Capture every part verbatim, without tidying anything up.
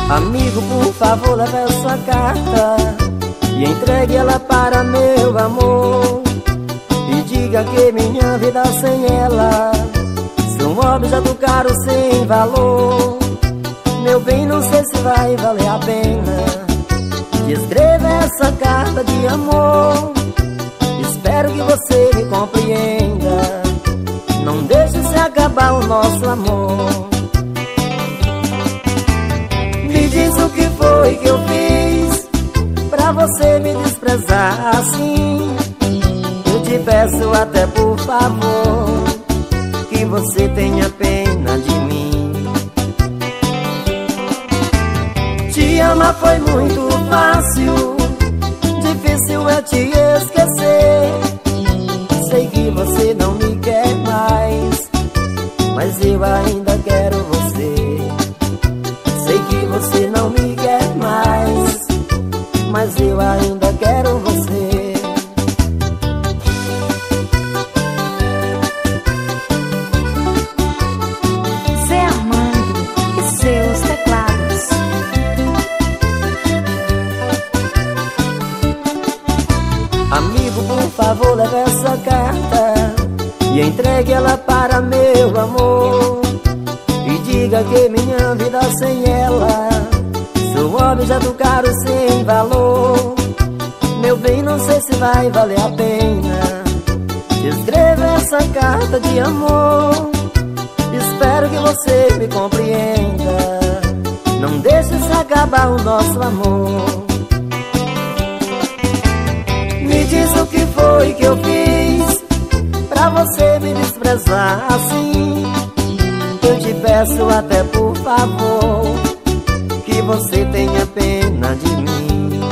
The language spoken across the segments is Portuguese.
Amigo, por favor, leve essa carta e entregue ela para meu amor. E diga que minha vida sem ela são um objeto caro sem valor. Meu bem, não sei se vai valer a pena que escreva essa carta de amor. Espero que você me compreenda, não deixe se acabar o nosso amor. Me diz o que foi que eu fiz pra você me desprezar assim. Eu te peço até por favor que você tenha pena de mim. Te amar foi muito fácil, difícil é te esquecer. Sei que você não me quer mais, mas eu ainda quero você. Sei que você não me quer mais, mas eu ainda quero você. Zé Armando e seus teclados. Amigo, por favor, leve essa carta e entregue ela para meu amor. E diga que minha vida sem ela sou um objeto caro sem valor. Meu bem, não sei se vai valer a pena escreva essa carta de amor. Espero que você me compreenda, não deixe se acabar o nosso amor. Me diz o que foi que eu fiz pra você me desprezar assim. Eu te peço até por favor que você tenha pena de mim.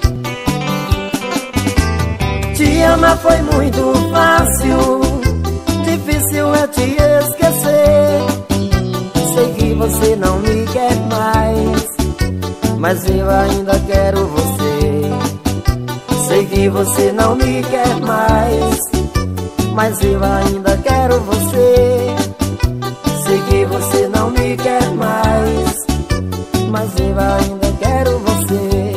Te amar foi muito fácil, difícil é te esquecer. Sei que você não me quer mais, mas eu ainda quero você. Sei que você não me quer mais, mas eu ainda quero você. Sei que você não me quer mais, mas eu ainda quero você.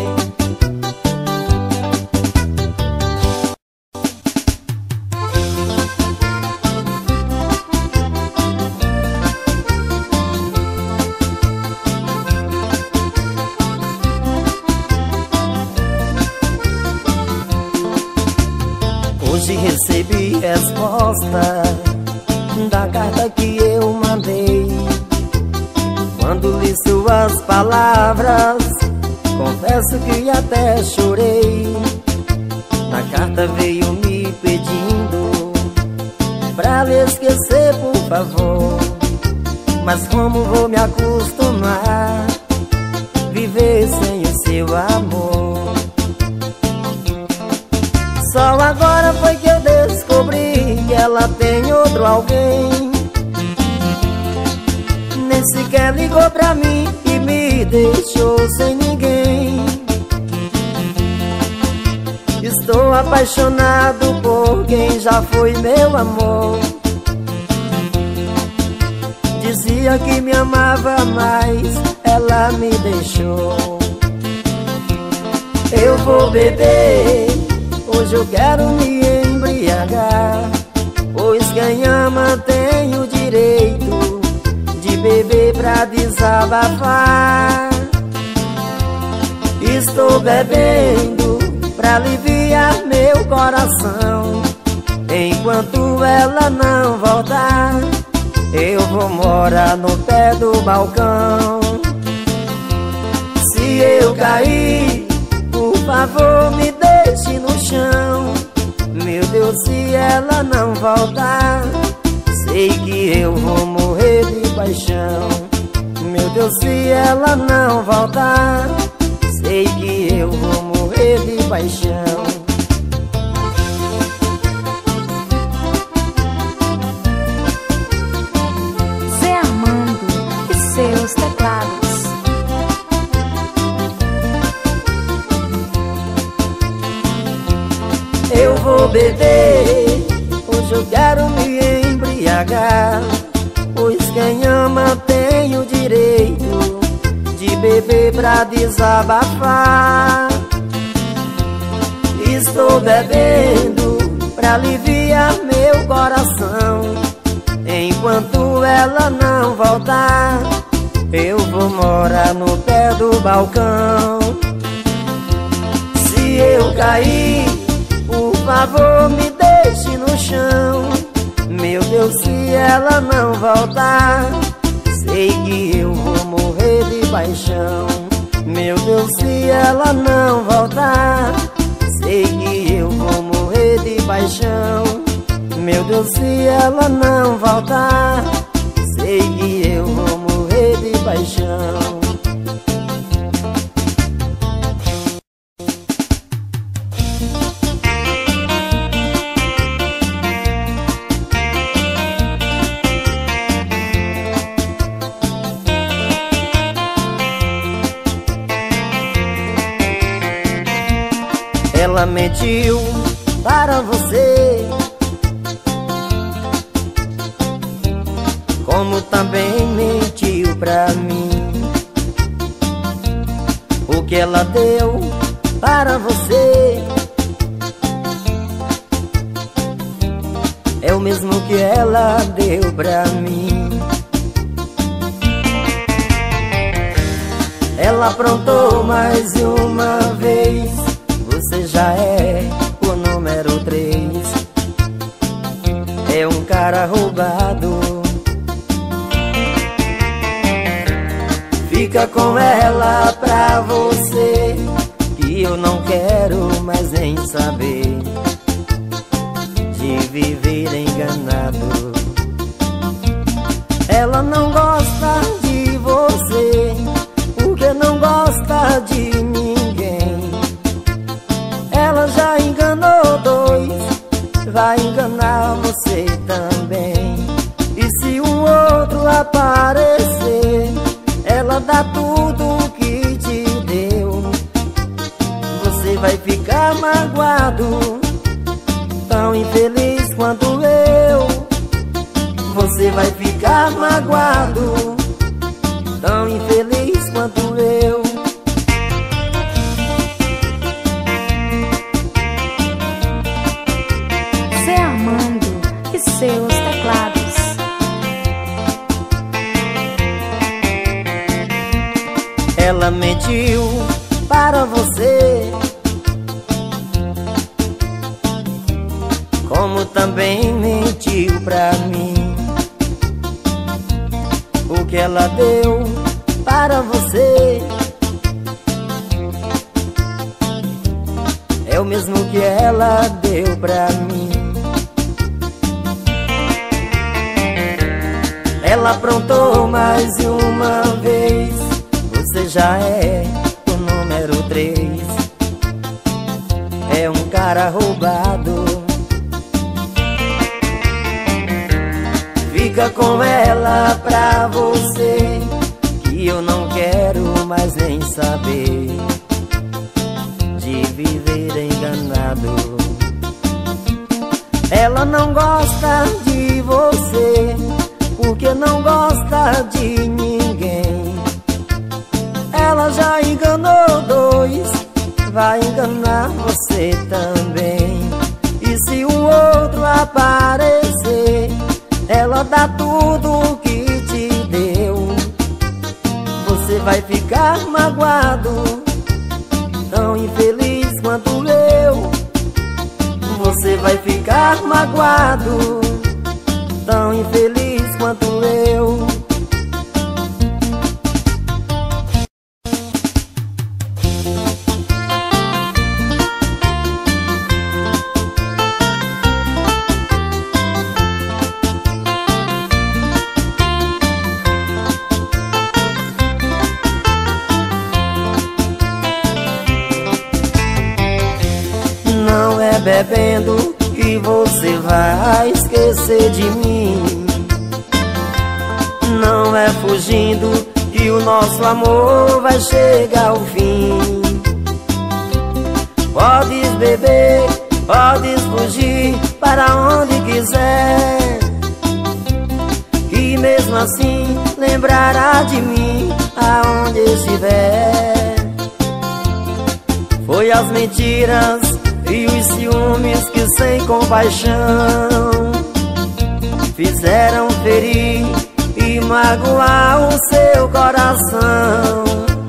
Hoje recebi resposta da carta que eu mandei. Quando li suas palavras, confesso que até chorei. Na carta veio me pedindo pra lhe esquecer, por favor. Mas como vou me acostumar viver sem o seu amor? Só agora foi que eu descobri que ela tem outro alguém. Nem sequer ligou pra mim e me deixou sem ninguém. Estou apaixonado por quem já foi meu amor. Dizia que me amava, mas ela me deixou. Eu vou beber, hoje eu quero me embriagar, pois quem ama tem o direito de beber pra desabafar. Estou bebendo pra aliviar meu coração. Enquanto ela não voltar, eu vou morar no pé do balcão. Se eu cair, por favor me deixe no chão. Meu Deus, se ela não voltar, sei que eu vou morrer de paixão. Meu Deus, se ela não voltar, sei que eu vou morrer de paixão. Zé Armando e seus teclados. Eu vou beber, hoje eu quero me embriagar, pois quem ama tem o direito de beber pra desabafar. Estou bebendo pra aliviar meu coração. Enquanto ela não voltar, eu vou morar no pé do balcão. Se eu cair, por favor me deixe no chão. Meu Deus, se ela não voltar, sei que eu vou morrer de paixão. Meu Deus, se ela não voltar, sei que eu vou morrer de paixão. Meu Deus, se ela não voltar, sei que eu vou morrer de paixão. Ela mentiu para você, como também mentiu pra mim. O que ela deu para você é o mesmo que ela deu pra mim. Ela aprontou mais uma vez, você já é o número três. É um cara roubado. Fica com ela pra você, que eu não quero mais nem saber de viver enganado. Ela não gosta de você, porque não gosta de ninguém. Ela já enganou dois, vai enganar você também. E se um outro aparecer, ela dá tudo que te deu. Você vai ficar magoado, tão infeliz quanto eu. Você vai ficar magoado, tão infeliz quanto eu. Zé Armando e seus teclados. Ela mentiu para você, como também mentiu pra mim. O que ela deu para você é o mesmo que ela deu pra mim. Ela aprontou mais uma vez, você já é o número três. É um cara roubado. Fica com ela pra você, que eu não quero mais nem saber de viver enganado. Ela não gosta de você, porque não gosta de ninguém. Ela já enganou dois, vai enganar você também. E se um outro aparecer, ela dá tudo que te deu. Você vai ficar magoado, tão infeliz quanto eu. Você vai ficar magoado, tão infeliz quanto eu. Não é bebendo que você vai esquecer de mim. Não é fugindo que o nosso amor vai chegar ao fim. Podes beber, podes fugir para onde quiser, que mesmo assim lembrará de mim aonde estiver. Foi as mentiras e os ciúmes que sem compaixão fizeram ferir e magoar o seu coração.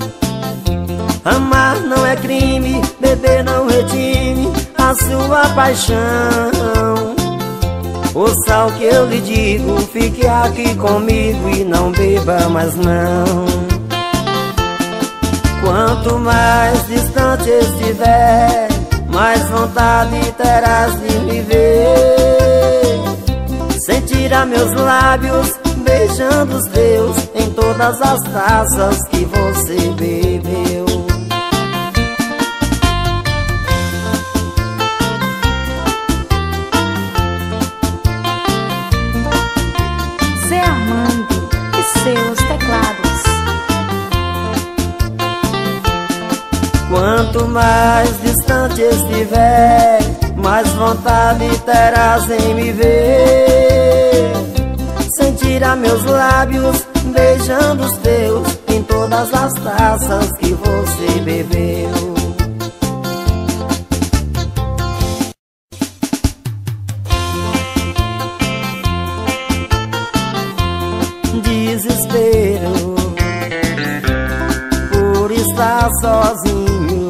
Amar não é crime, beber não redime a sua paixão. Ouça o que eu lhe digo, fique aqui comigo e não beba mais não. Quanto mais distante estiver, mais vontade terás de me ver. Sentirá meus lábios beijando os teus em todas as taças que você bebeu. Zé Armando e seus teclados. Quanto mais distante estiver, mais vontade terás em me ver. Sentirá meus lábios beijando os teus em todas as taças que você bebeu. Desespero por estar sozinho,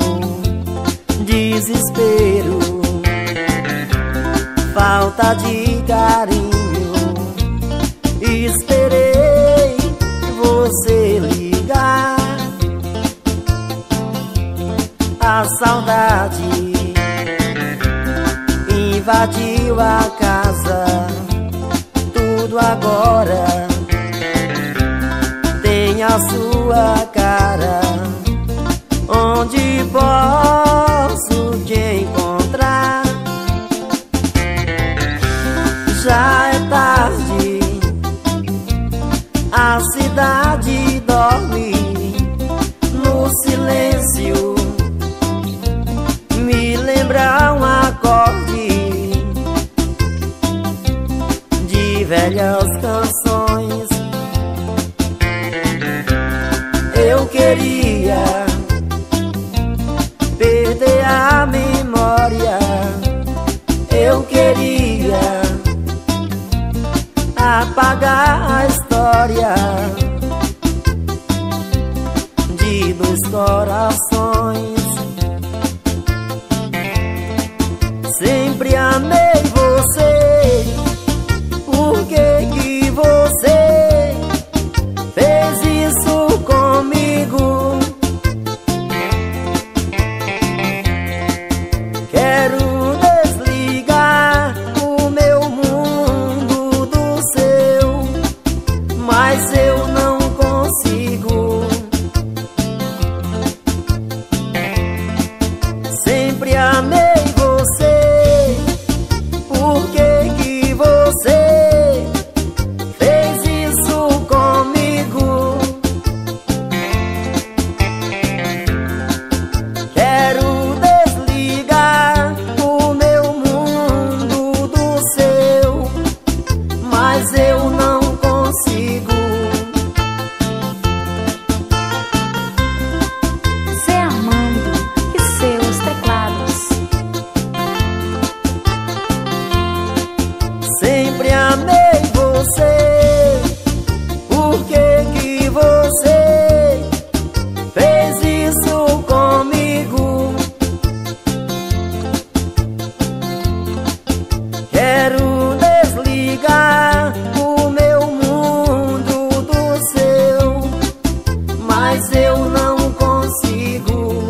desespero, falta de carinho. Esperei você ligar, a saudade invadiu a casa. Tudo agora tem a sua cara. Onde posso te encontrar? Já é tarde, a cidade dorme no silêncio. Me lembra um acorde de velhas canções. Eu queria perder a memória, eu queria apagar a história de dois corações. Sempre amei você, por que que você fez isso comigo? Quero desligar o meu mundo do seu, mas eu não consigo. Sempre amei você, por que que você fez isso comigo? Quero desligar o meu mundo do seu, mas eu não consigo. Zé Armando e seus teclados. Sempre amei você, por que que você fez isso comigo? Quero desligar o meu mundo do seu, mas eu não consigo.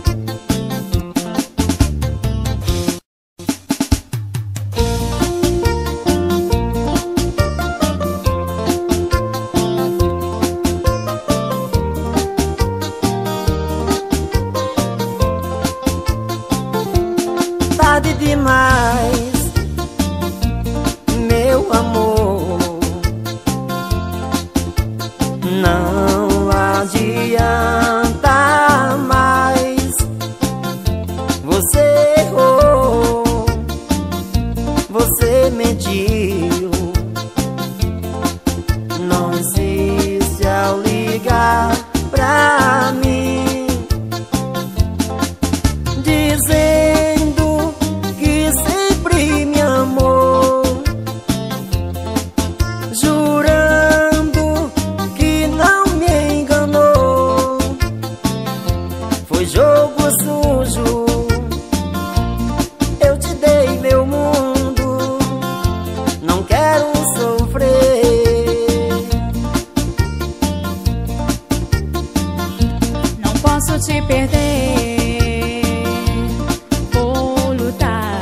Tarde demais, meu amor, não adianta mais. Você errou, você mentiu, não insiste ao ligar pra mim. te perder, vou lutar.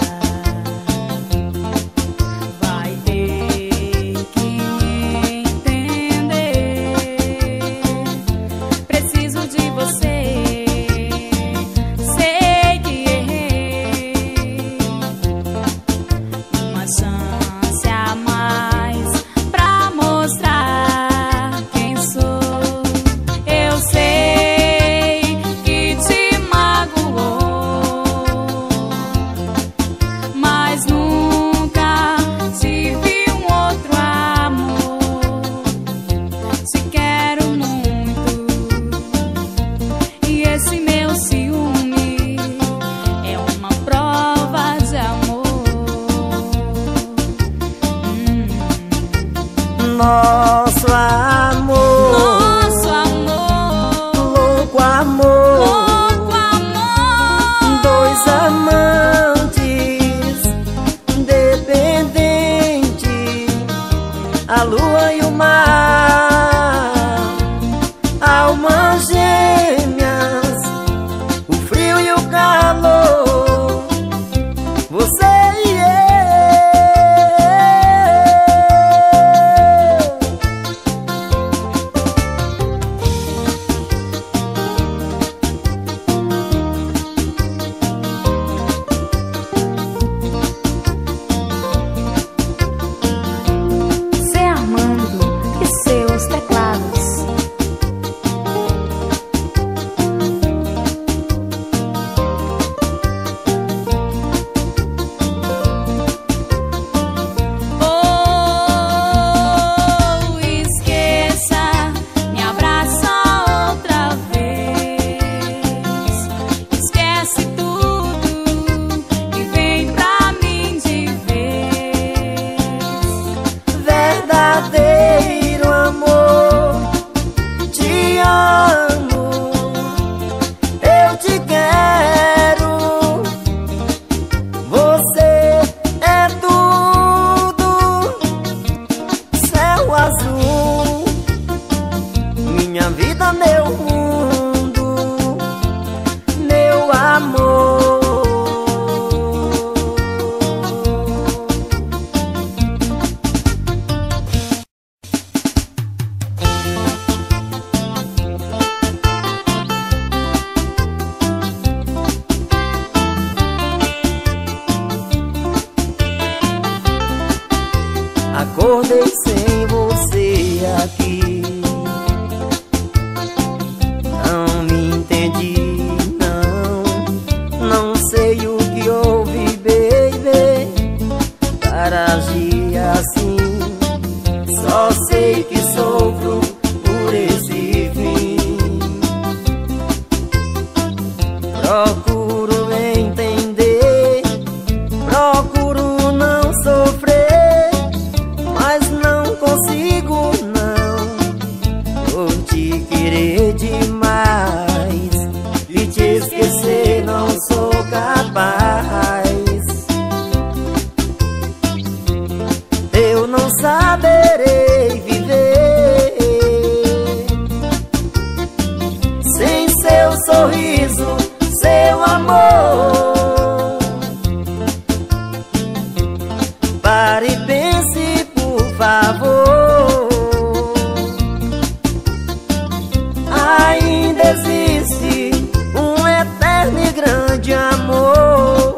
Vai ter que me entender. Preciso de você. Sei que errei. Uma chance a mais pra mostrar quem sou. Eu sei que te magoou, mas nunca tive um outro amor. Te quero muito, e esse meu ciúme é uma prova de amor. Hum. Nosso amor, Nosso amor, louco amor, louco amor. dois amantes dependentes, a lua e o mar, almas gêmeas, o frio e o calor, você e eu. Zé Armando e seus teclados. Oh, esqueça, me abraça outra vez. Esquece tudo e vem pra mim de vez. Verdadeiro amor, te amo, eu te quero. Você é tudo, céu azul, minha vida, meu mundo, meu amor. Acordei sem você aqui, não me entendi, não, não sei o que houve, baby, para agir assim. Só sei que sofro por esse fim. Procuro entender, procuro não sofrer, mas não consigo não, por te querer demais e te esquecer não sou capaz. Eu não saberei viver sem seu sorriso, seu amor. Pare e pense, por favor. Ainda existe um eterno e grande amor.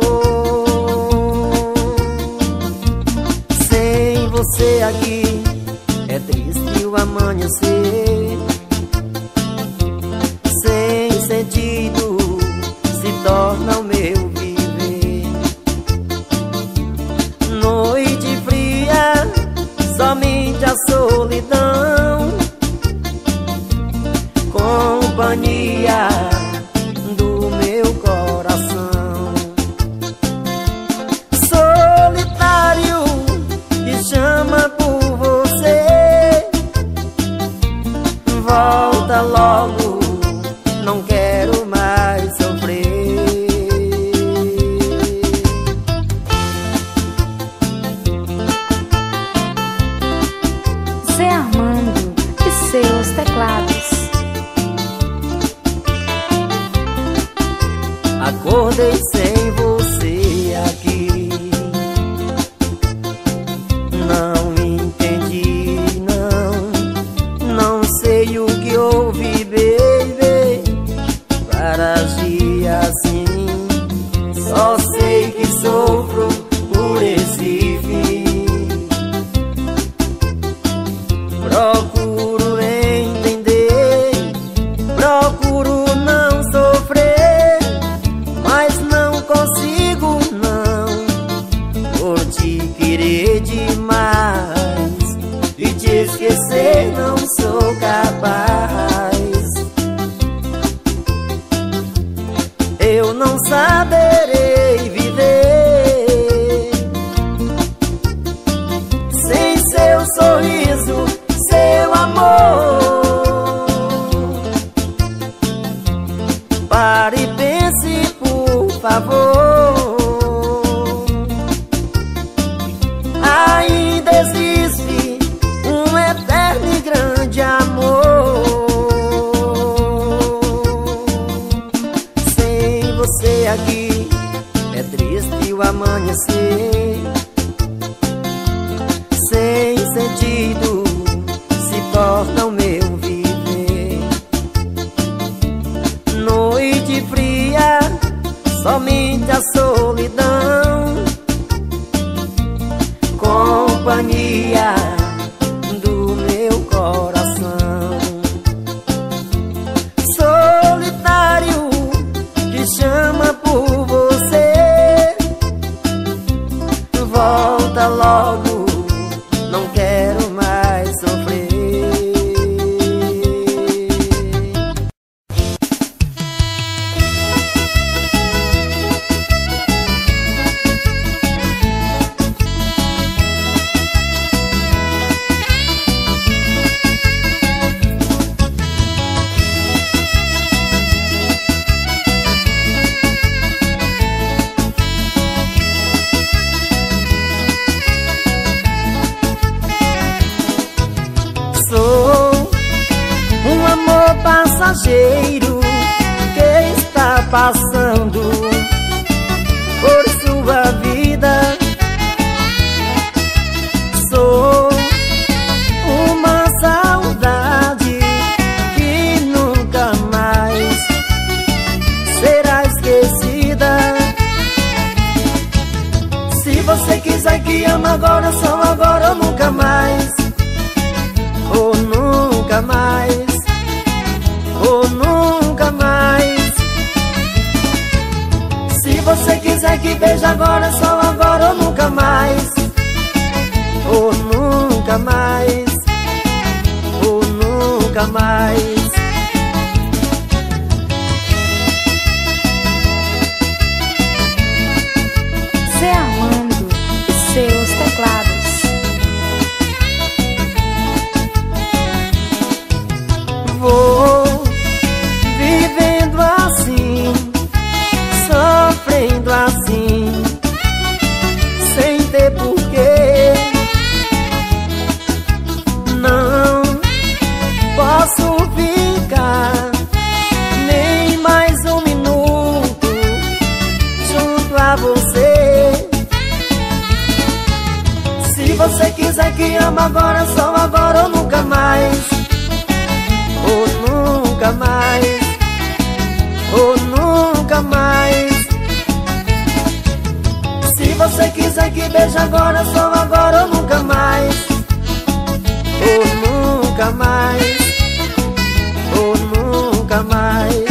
Sem você aqui é triste o amanhecer. Sem sentido se torna o meu viver. Noite fria, somente a solidão, companhia do meu coração. Solitário que chama por você, volta logo, não quero mais sofrer. Zé Armando e seus teclados. acordei sem você aqui. Não entendi, não, não sei o que houve, baby, para agir assim. Só sei que sofro por esse fim. Procuro entender, procuro não sofrer, mas não consigo não, por te querer demais e te esquecer não sou capaz. Eu não saberei viver sem seu sorriso, seu amor. Pare e pense, por favor. Ainda existe um eterno e grande amor. Sem você aqui é triste o amanhecer. Sem sentido se torna o meu viver. Noite fria, somente a solidão, companhia do meu coração. Solitário que chama por você, volta logo, não quero mais sofrer. Passageiro que está passando por sua vida. Sou uma saudade que nunca mais será esquecida. Se você quiser que ama agora, só agora ou nunca mais, ou nunca mais, ou nunca mais. Se você quiser que beije agora, só agora ou nunca mais, ou nunca mais, ou nunca mais. Zé Armando e seus teclados. Vou vivendo assim, sofrendo assim, sem ter porquê. Não posso ficar nem mais um minuto junto a você. Se você quiser que ama agora, só agora ou nunca mais, ou nunca mais, ou nunca mais. Se você quiser que beije agora, só agora ou nunca mais, ou nunca mais, ou nunca mais.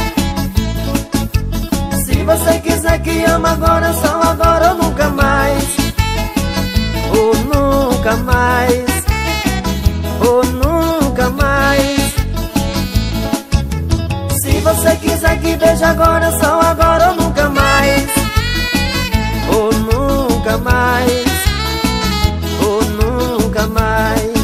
Se você quiser que ama agora, só agora ou nunca mais, ou nunca mais, ou nunca mais. Se você quiser que beije agora, só agora ou nunca mais, ou nunca mais, ou nunca mais.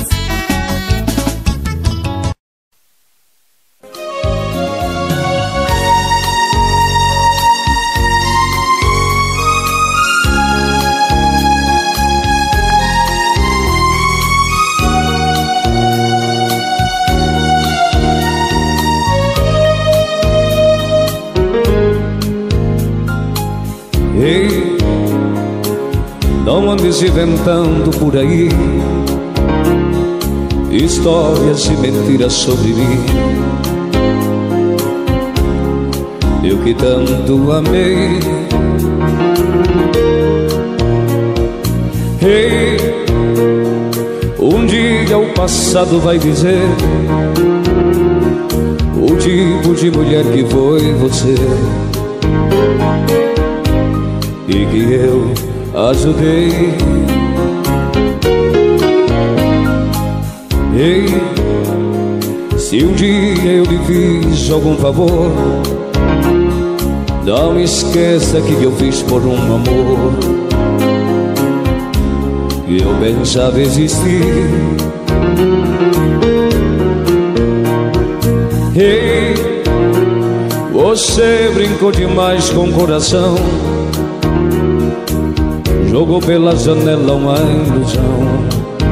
Não andes inventando por aí histórias e mentiras sobre mim. Eu que tanto amei. Ei, um dia o passado vai dizer o tipo de mulher que foi você e que eu ajudei. Ei, se um dia eu lhe fiz algum favor, não esqueça que eu fiz por um amor que eu pensava existir. Ei, você brincou demais com o coração, jogou pela janela uma ilusão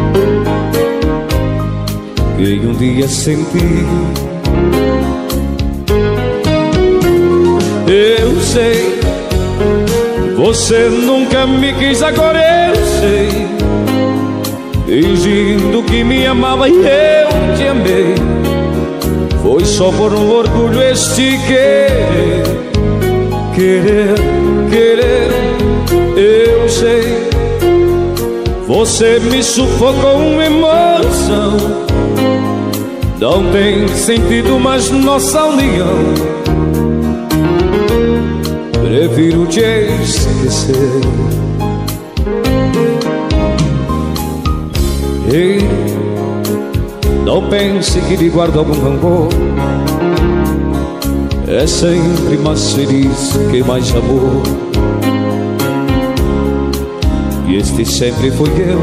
que um dia senti. Eu sei, você nunca me quis, agora eu sei, fingindo que me amava e eu te amei. Foi só por um orgulho este querer, querer, querer. Eu sei, você me sufocou com emoção. Não tem sentido mais nossa união. Prefiro te esquecer. Ei, não pense que lhe guardo algum rancor. É sempre mais feliz que mais amor. E este sempre fui eu.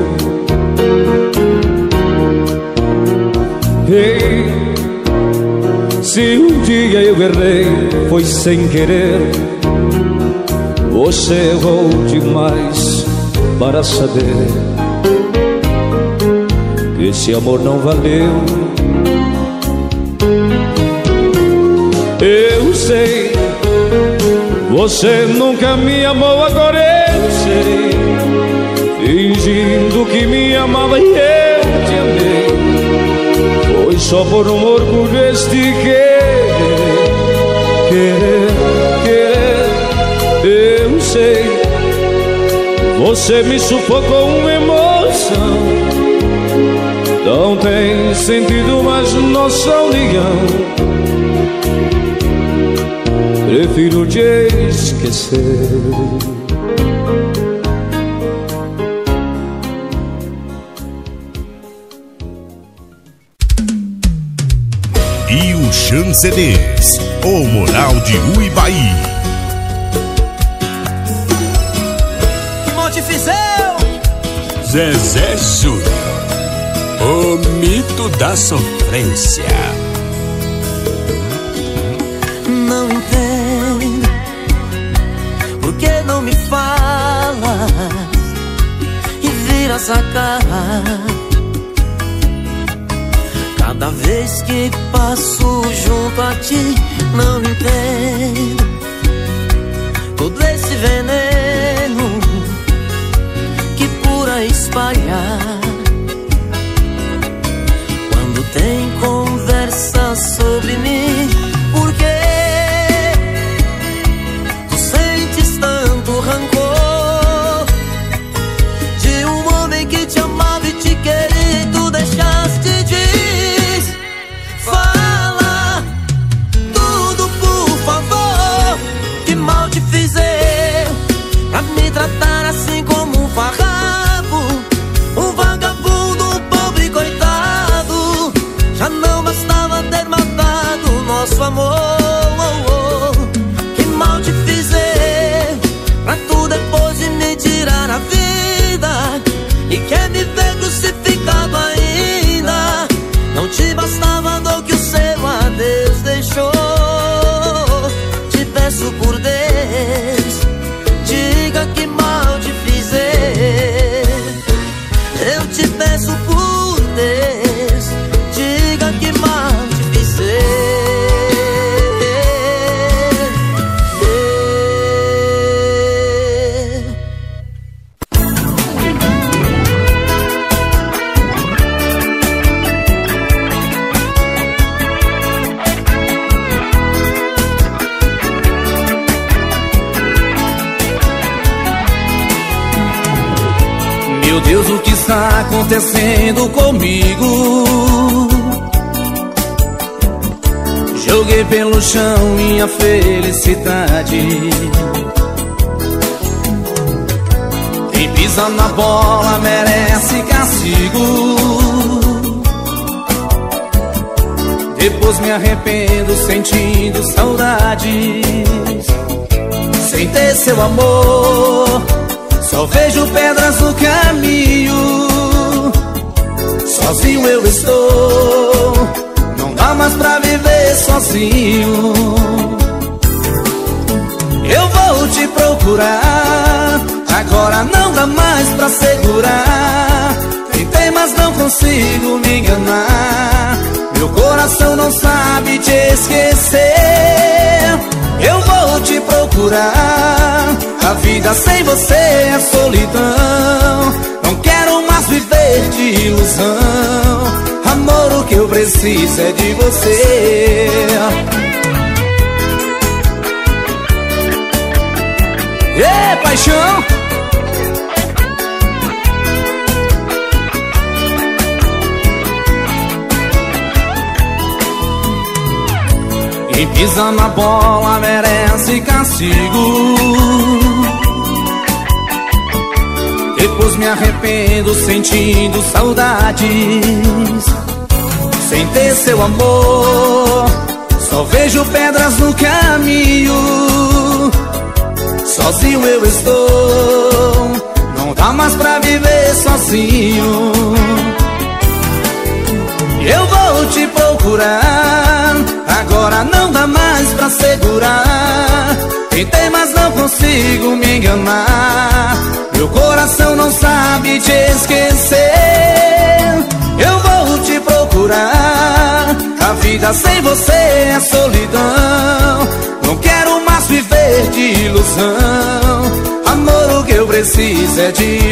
Ei, se um dia eu errei, foi sem querer. Você errou demais para saber que esse amor não valeu. Eu sei, você nunca me amou, agora eu sei, fingindo que me amava e eu te amei. Foi só por um orgulho este querer, querer, querer. Eu sei, você me sufocou com emoção. Não tem sentido mais nossa união. Prefiro te esquecer. E o Chan C Ds, o Moral de Uibaí. Zezé Júnior, o mito da sofrência. Não entendo por que não me falas e viras a cara cada vez que passo junto a ti. Não entendo todo esse veneno espalhar quando tem conversa sobre mim. Por que tu sentes tanto rancor de um homem que te amava e te queria e tu deixaste de falar tudo, por favor? Que mal te fiz eu pra me tratar assim como um farrapo? Um vagabundo, um pobre coitado. Já não bastava ter matado o nosso amor. Que mal te fiz eu pra tu depois de me tirar a vida e quer me ver crucificado ainda? Não te bastava a dor que o seu adeus deixou. Te peço por Deus, diga que mal te fiz eu. Eu te peço por Deus, diga que mal te fiz eu. Meu Deus, o que está acontecendo comigo? Joguei pelo chão minha felicidade. Quem pisa na bola merece castigo. Depois me arrependo sentindo saudades. Sem ter seu amor, só vejo pedras no caminho. Sozinho eu estou, não dá mais pra viver sozinho. Eu vou te procurar, agora não dá mais pra segurar. Tentei, mas não consigo me enganar. Meu coração não sabe te esquecer. Eu vou te procurar, a vida sem você é solidão. Não quero mais viver de ilusão. Amor, o que eu preciso é de você. Ê, paixão! Quem pisa na bola merece castigo. Depois me arrependo sentindo saudades. Sem ter seu amor, só vejo pedras no caminho. Sozinho eu estou, não dá mais pra viver sozinho. Eu vou te procurar, agora não dá mais pra segurar. Tentei, mas não consigo me enganar. Meu coração não sabe te esquecer. Eu vou te procurar, a vida sem você é solidão. Não quero mais viver de ilusão. Amor, o que eu preciso é de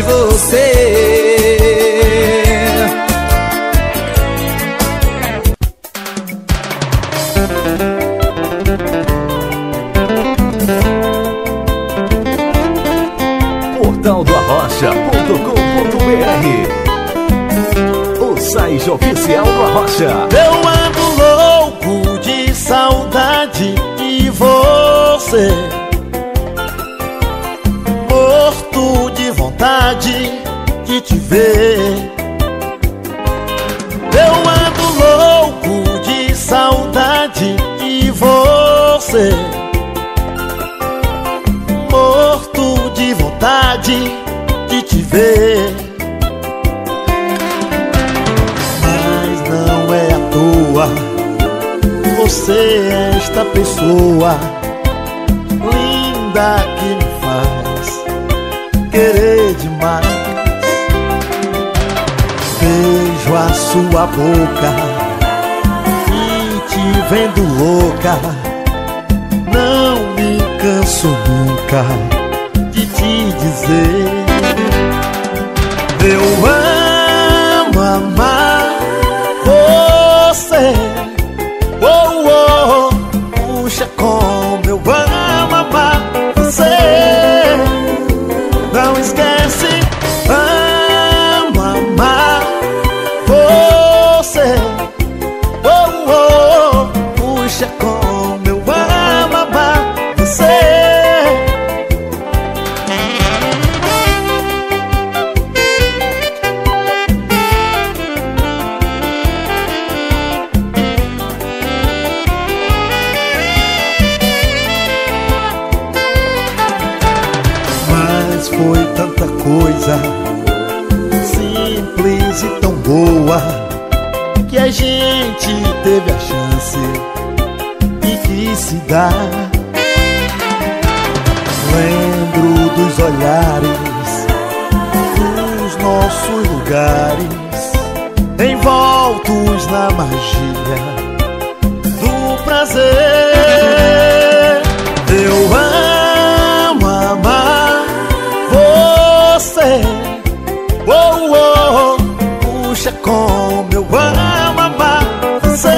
você. portal do arrocha ponto com ponto br, o site oficial do Arrocha. Eu ando louco de saudade de você, morto de vontade de te ver. Eu ando louco de saudade de você, morto de vontade de te ver. Mas não é à toa, você é esta pessoa linda que me faz querer demais. Beijo a sua boca e te vendo louca, não me canso nunca de te dizer. Eu amo amar você. Oh, oh, puxa como eu amo amar você. Não esquece, amo amar você. Oh, oh, puxa como eu amo amar você. Mas foi tanta coisa simples e tão boa que a gente teve a chance e quis se dar. Lembro dos olhares, dos nossos lugares, envoltos na magia do prazer. Eu amo amar você. Oh, oh, puxa como eu amo amar você.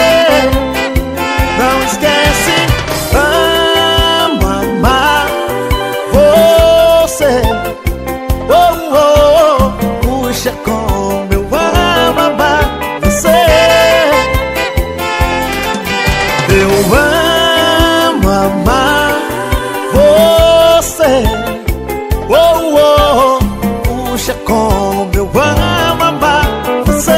Não esquece, amo amar você. Oh, oh, Eu amo amar você. Oh, oh, oh. Puxa, como eu amo amar você.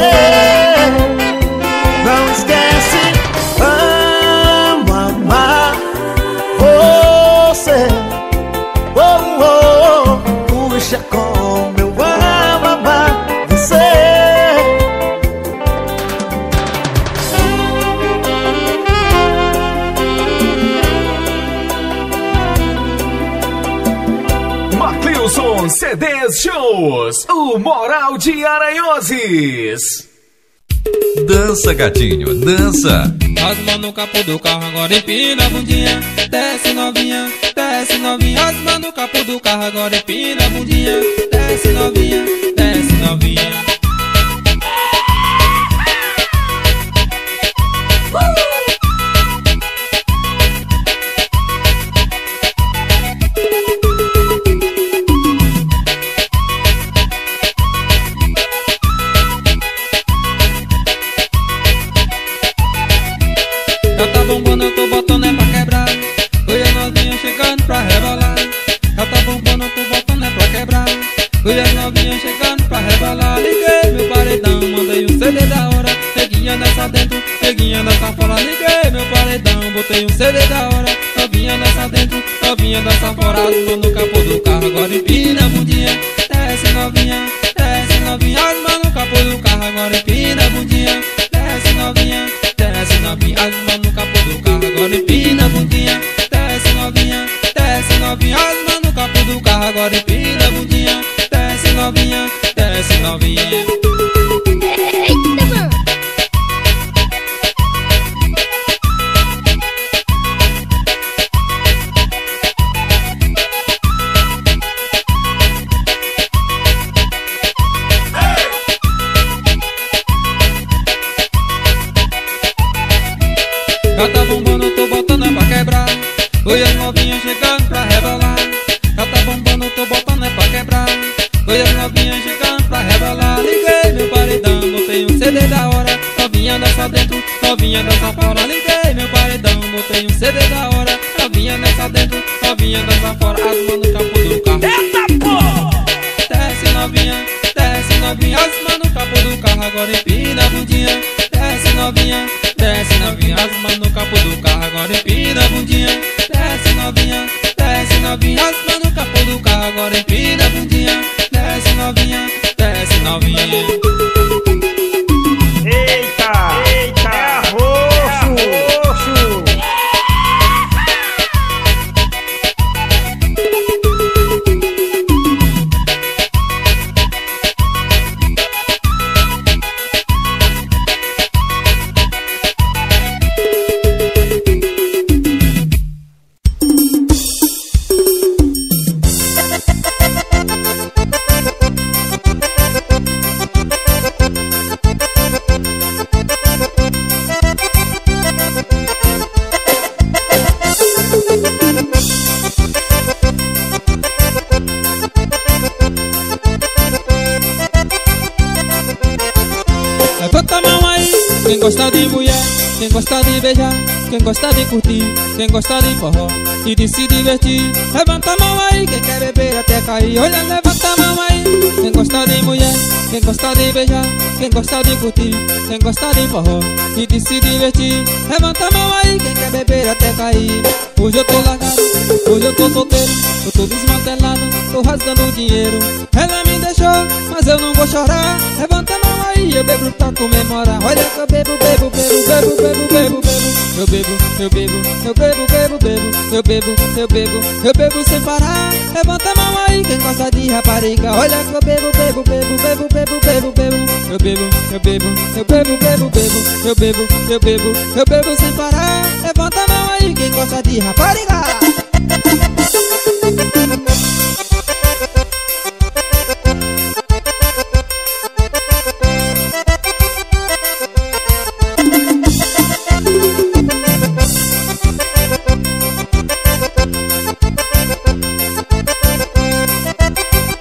Não esquece, amo amar você. Oh, oh, oh. Puxa, como eu amo amar você. Macleilson C Ds Shows, o Moral de Aranhoses. Dança, gatinho, dança. As mãos no capô do carro, agora empina a bundinha. Desce novinha, desce novinha. As mãos no capô do carro, agora empina a bundinha. Desce novinha, desce novinha. Já tá bombando, eu tô botando é pra quebrar. Oi, a novinha chegando pra rebolar. Já tá bombando, eu tô botando é pra quebrar. Oi, a novinha chegando pra rebolar. Liguei meu paredão, mandei um C D da hora. Neguinha nessa dentro, neguinha nessa fora. Liguei meu paredão, botei um C D da hora. Novinha nessa dentro, novinha nessa fora. As mãos no capô do carro, agora empina a bundinha. Desce novinha, desce novinha. As mãos no capô do carro, agora empina a bundinha. Desce novinha, desce novinha. As mãos no capô do carro, agora empina a bundinha. Desce novinha, desce novinha. As mãos no capô do carro, agora empina a bundinha. Desce novinha, desce novinha. Eita, mano. Já tá bombando, eu tô botando é pra quebrar. Oi, as novinhas chegando pra rebolar. Já tá bombando, eu tô botando é pra quebrar. Oi, as novinhas chegando pra rebolar. Liguei meu paredão, botei um C D da hora. Novinha nessa dentro, novinha nessa fora. Liguei meu paredão, botei um C D da hora. Novinha nessa dentro, novinha nessa fora. As mãos no capô do carro. Eita, pô! Desce novinha, desce novinha. As mãos no capô do carro, agora empina a bundinha. Desce novinha, desce novinha. As mãos no capô do carro, agora empina a bundinha. Desce novinha, desce novinha. As mãos no capô do carro, agora empina a bundinha. Desce novinha, desce novinha. Eita, eita, é roxo, é roxo. Levanta a mão aí, quem gosta de mulher, quem gosta de beijar, quem gosta de curtir, quem gosta de forró e de se divertir. Levanta a mão aí, quem quer beber até cair. Olha, levanta a mão aí, quem gosta de mulher, quem gosta de beijar, quem gosta de curtir, quem gosta de forró e de se divertir. Levanta a mão aí, quem quer beber até cair. Hoje eu tô largado, hoje eu tô solteiro, eu tô desmantelado, tô rasgando dinheiro. Ela me deixou, mas eu não vou chorar. Levanta a mão aí, eu bebo pra comemorar. Olha que eu bebo, bebo, bebo, bebo, bebo, bebo, bebo. Eu bebo, eu bebo, eu bebo, bebo, bebo. Eu bebo, eu bebo, eu bebo sem parar. Levanta a mão aí, quem gosta de rapariga. Olha que eu bebo, bebo, bebo, bebo, bebo, bebo, bebo. Eu bebo, eu bebo, eu bebo, bebo, bebo. Eu bebo, eu bebo, eu bebo sem parar. Levanta a mão aí, quem gosta de rapariga.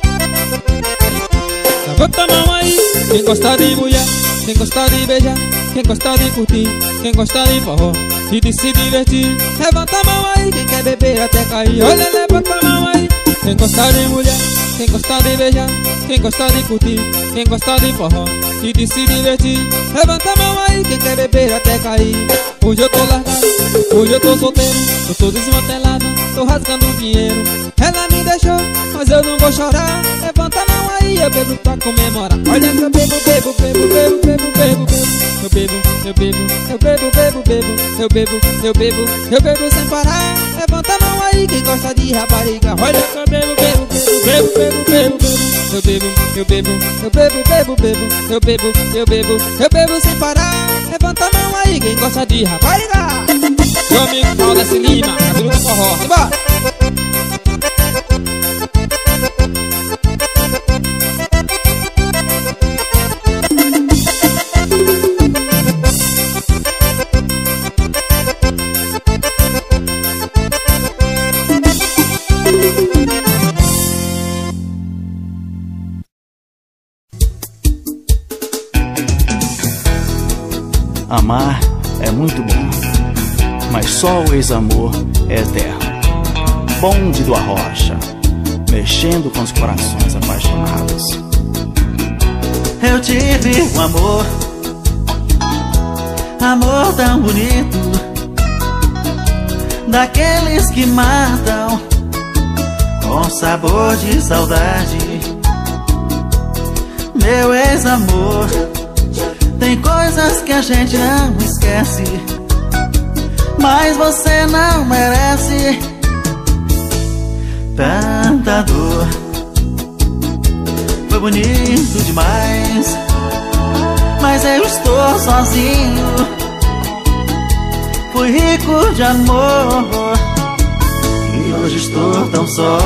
Levanta a mão aí, quem gosta de mulher, quem gosta de beijar, quem gosta de curtir, quem gosta de forró e de se divertir. Levanta a mão aí, quem quer beber até cair. Olha, levanta a mão aí, quem gosta de mulher, quem gosta de beijar, quem gosta de curtir, quem gosta de forró e de se divertir. Levanta a mão aí, quem quer beber até cair. Hoje eu tô largado, hoje eu tô solteiro, eu tô desmantelado, tô rasgando dinheiro. Ela me deixou, mas eu não vou chorar. Levanta a mão aí, eu bebo pra comemorar. Olha que eu bebo, bebo, bebo, bebo, bebo, bebo, bebo. Eu bebo, eu bebo, eu bebo, bebo, bebo. Eu bebo, eu bebo, eu bebo sem parar. Levanta a mão aí, quem gosta de rapariga. Olha que eu bebo, bebo, bebo, bebo, bebo, bebo. Eu bebo, eu bebo, eu bebo, bebo, bebo. Eu bebo, eu bebo, eu bebo sem parar. Levanta a mão aí, quem gosta de rapariga. Meu amigo Claudeci Lima, cabelo do forró. Simbora! Amar é muito bom, mas só o ex-amor é eterno. Bonde do Arrocha, mexendo com os corações apaixonados. Eu tive um amor, amor tão bonito, daqueles que matam com sabor de saudade. Meu ex-amor, tem coisas que a gente não esquece, mas você não merece tanta dor. Foi bonito demais, mas eu estou sozinho. Fui rico de amor e hoje estou tão só.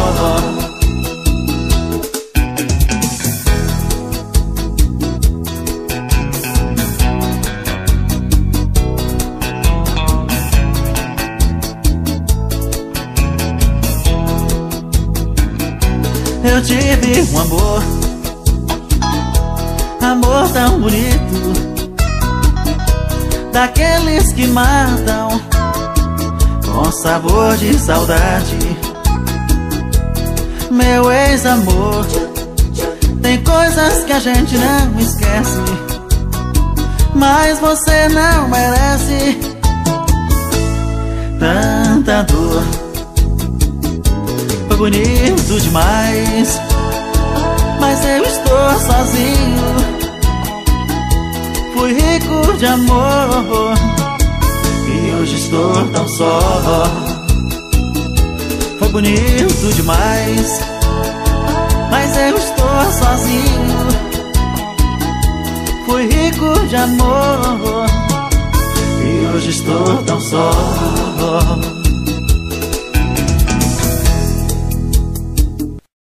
Eu tive um amor, amor tão bonito, daqueles que matam com sabor de saudade. Meu ex-amor, tem coisas que a gente não esquece, mas você não merece tanta dor. Foi bonito demais, mas eu estou sozinho. Fui rico de amor e hoje estou tão só. Foi bonito demais, mas eu estou sozinho. Fui rico de amor e hoje estou tão só.